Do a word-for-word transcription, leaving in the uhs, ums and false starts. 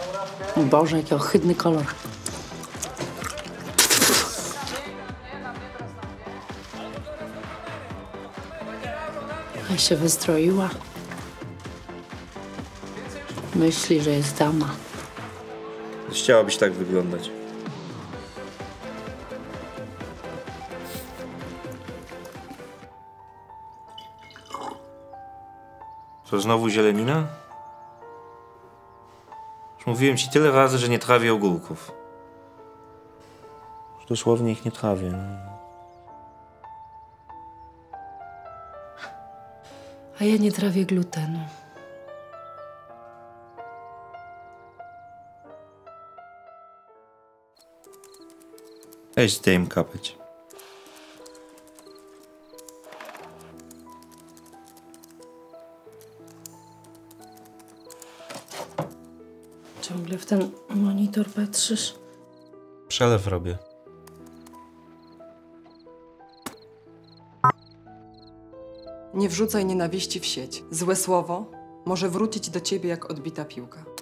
Boże, jaki ohydny kolor. A się wystroiła. Myśli, że jest dama. Chciałabyś tak wyglądać. To znowu zielenina? Już mówiłem ci tyle razy, że nie trawię ogórków. Już dosłownie ich nie trawię. No. A ja nie trawię glutenu. Weź zdejm kapeć. Ciągle w ten monitor patrzysz. Przelew robię. Nie wrzucaj nienawiści w sieć. Złe słowo może wrócić do ciebie jak odbita piłka.